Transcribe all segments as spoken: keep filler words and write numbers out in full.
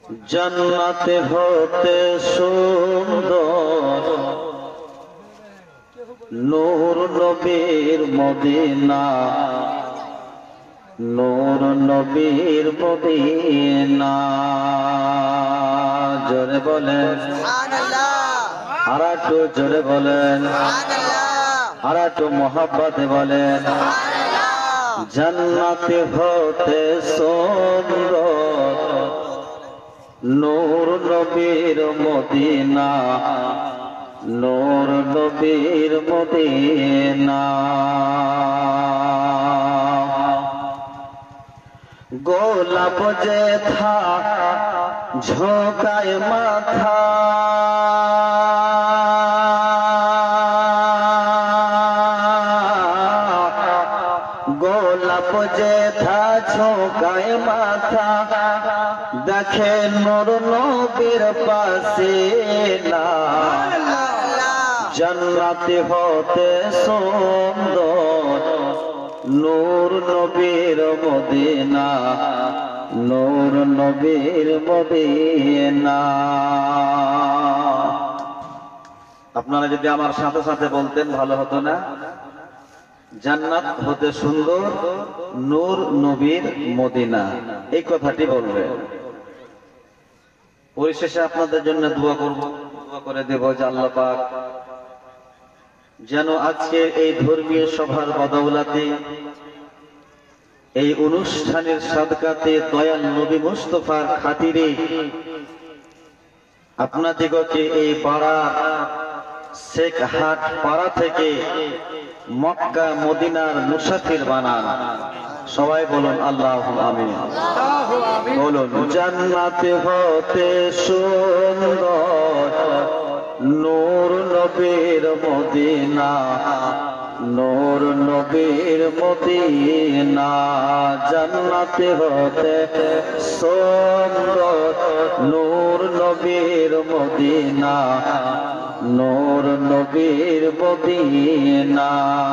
জান্নাতে হতে সুন্দর নূর নবীর মদিনা, নূর নবীর মদিনা। জোরে বলেন সুবহানাল্লাহ, আর একটু জোরে বলেন সুবহানাল্লাহ, আর একটু মোহাব্বতে বলেন সুবহানাল্লাহ। জান্নাতে হতে সুন্দর নূর নবীর মদিনা, নূর নবীর মদিনা। গোলাপ যেথা ঝোঁকায় মাথা, গোলাপ যেথা ঝোঁকায় মাথা, দেখে নূর নবীর পাশে না। জান্নাতে হতে সুন্দর নূর নবীর মদিনা, নূর নবীর মদিনা। আপনারা যদি আমার সাথে সাথে বলতেন ভালো হতো না? জান্নাত হতে সুন্দর নূর নবীর মদিনা, এই কথাটি বলবেন। পরিশেষে আপনাদের জন্য দোয়া করব, দোয়া করে দেব যে আল্লাহ পাক যেন আজকে এই ধর্মীয় সভার বদৌলতে, এই অনুষ্ঠানের সাদকাতে, দয়াল নবী মুস্তাফার খাতিরে আপনাদিগকে এই পাড়া শেখ হাট পাড়া থেকে মক্কা মদিনার মুসাফির বানান। সবাই বলুন আল্লাহুম্মা আমিন। বলুন জান্নাতে হতে সুন্দর নূর নবীর মদিনা, নূর নবীর মদিনা। জান্নাতে হতে সুন্দর নূর নবীর মদিনা, নূর নবীর মদিনা।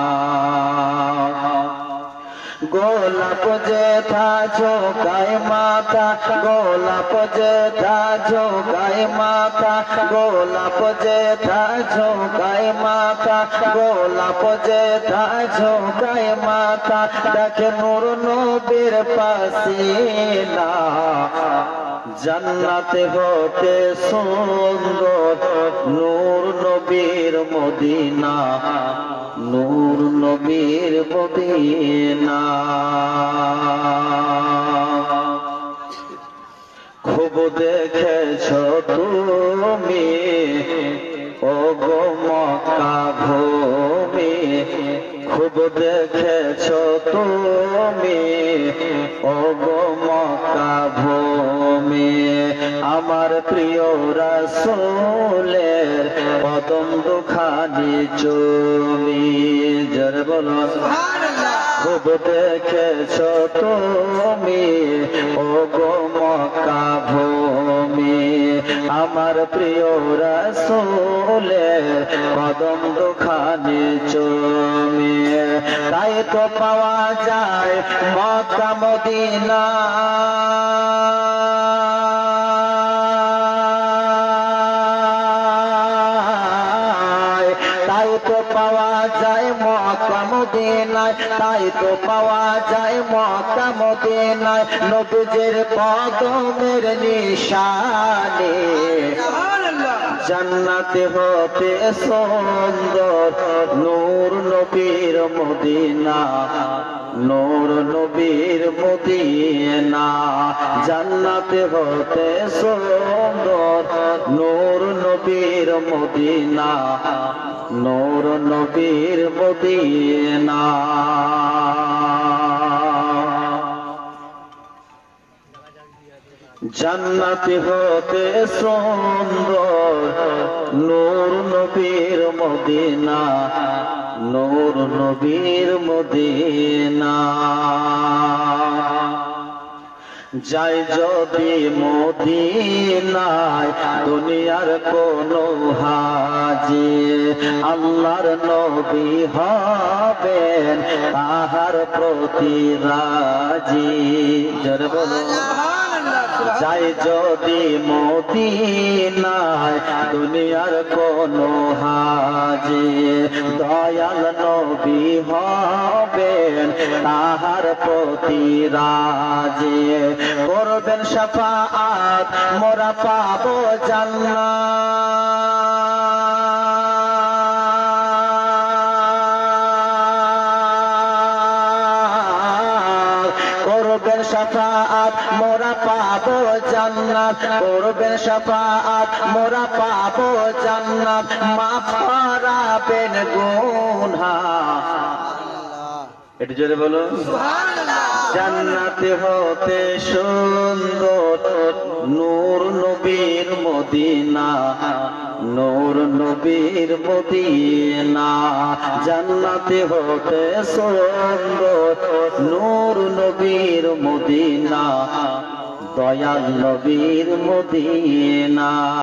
গোলাপ যেথা ঝোঁকায় মাথা, গোলাপ যেথা ঝোঁকায় মাথা, গোলাপ যেথা ঝোঁকায় মাথা, গোলাপ যেথা ঝোঁকায় মাথা, দেখে নূর নবীর পাশে না। জান্নাতে হতে সুন্দর নূর নবীর মদিনা, নূর নবীর মদিনা। খুব দেখেছ তুমি ও গো মক্কা ভূমি, খুব দেখেছ তুমি ও গো মক্কা ভূমি। আমার প্রিয় রাসূলের কদম দুখানি চুমি। জোরে বলো সুবহানাল্লাহ। খুব দেখেছ তুমি ও গো মক্কা ভূমি, আমার প্রিয় রাসূলের কদম দুখানি চুমি। তাই তো পাওয়া যায় মক্কা মদিনা, তাই তো পাওয়া যায় মক্কা মদিনায়, তাই তো পাওয়া যায় মক্কা মদিনায় নবীজির কদমের নিশানে। জান্নাতে হতে সুন্দর নূর নবীর মদিনা, নূর নবীর মদিনা। জান্নাতে হতে সুন্দর নূর নবীর মদিনা, নূর নবীর মদিনা। জান্নাতে হতে সুন্দর নূর নবীর মদিনা, নূর নবীর মদিনা। যাই যদি মদিনায় দুনিয়ার কোন হাজি, আল্লাহর নবী হবেন তাহার প্রতি রাজি। জোরে বলো যাই যদি মদিনায় দুনিয়ার কোনো হাজি, দয়াল নবী হবেন তাহার প্রতি রাজি, করবেন শাফাআত মোরা পাবো জান্নাত, করবেন শাফাআত মোরা পাবো জান্নাত, করবেন শাফাআত মোরা পাবো জান্নাত, মাফ করাবেন গুনাহ। একটু জোরে বলুন সুবহানাল্লাহ। জান্নাতে হতে সুন্দর নূর নবীর মদিনা, নূর নবীর মদিনা, জান্নাতে হতে সুন্দর নূর নবীর মদিনা, দয়াল নবীর মদিনা।